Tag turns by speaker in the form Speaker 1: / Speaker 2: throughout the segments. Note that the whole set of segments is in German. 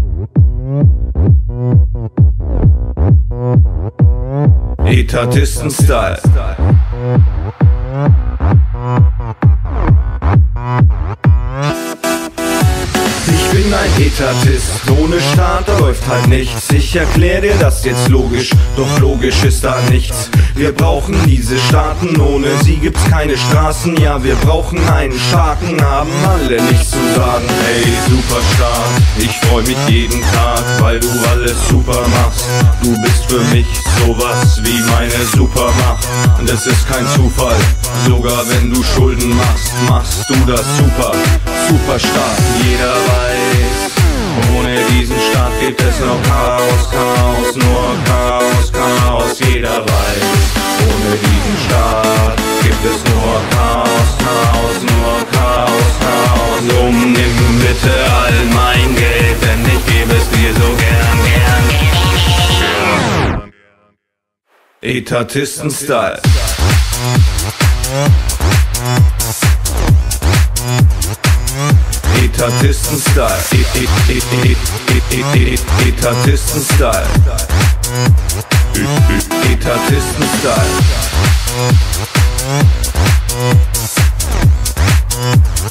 Speaker 1: Etatisten-Style. Ich bin ein Etatist, ohne Staat, da läuft halt nichts. Ich erklär dir das jetzt logisch, doch logisch ist da nichts. Wir brauchen diese Staaten, ohne sie gibt's keine Straßen. Ja, wir brauchen einen starken, haben alle nichts zu sagen. Hey, Superstaat, ich freu mich jeden Tag, weil du alles super machst. Du bist für mich sowas wie meine Supermacht. Und es ist kein Zufall, sogar wenn du Schulden machst, machst du das super, super stark. Jeder weiß, ohne diesen Staat gibt es noch Chaos, Chaos, nur Chaos, Chaos. Jeder weiß, ohne diesen Staat gibt es nur Chaos, Chaos, nur Chaos, Chaos. Drum nimm bitte all mein Geld, denn ich gebe es dir so gern, gern. Etatisten-Style. Etatisten-Style. Etatisten-Style. Etatisten-Style.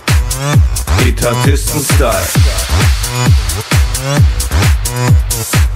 Speaker 1: Etatisten-Style.